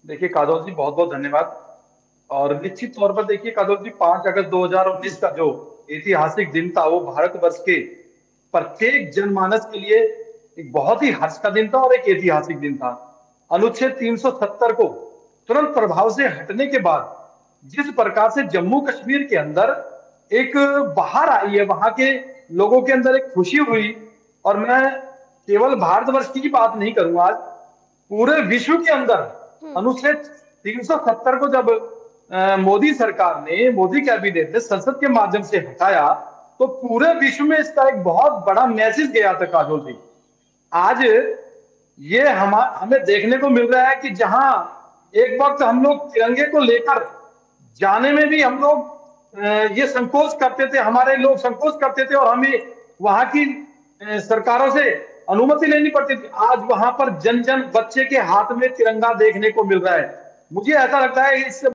देखिए काजोल जी, बहुत बहुत धन्यवाद। और निश्चित तौर पर देखिए काजोल जी, 5 अगस्त 2019 का जो ऐतिहासिक दिन था, वो भारतवर्ष के प्रत्येक जनमानस के लिए एक बहुत ही हर्ष का दिन था और एक ऐतिहासिक दिन था। अनुच्छेद 370 को तुरंत प्रभाव से हटने के बाद जिस प्रकार से जम्मू कश्मीर के अंदर एक बाहर आई है, वहां के लोगों के अंदर एक खुशी हुई। और मैं केवल भारतवर्ष की बात नहीं करूंगा, आज पूरे विश्व के अंदर हम्म। अनुच्छेद 370 को जब मोदी सरकार ने, मोदी कैबिनेट ने संसद के माध्यम से हटाया, तो पूरे विश्व में इसका एक बहुत बड़ा मैसेज गया था काजोल जी। आज ये हमें देखने को मिल रहा है कि जहां एक वक्त हम लोग तिरंगे को लेकर जाने में भी हम लोग ये संकोच करते थे, हमारे लोग संकोच करते थे और हमें वहां की सरकारों से अनुमति लेनी पड़ती थी। आज वहां पर जन जन बच्चे के हाथ में तिरंगा देखने को मिल रहा है। मुझे ऐसा लगता है इससे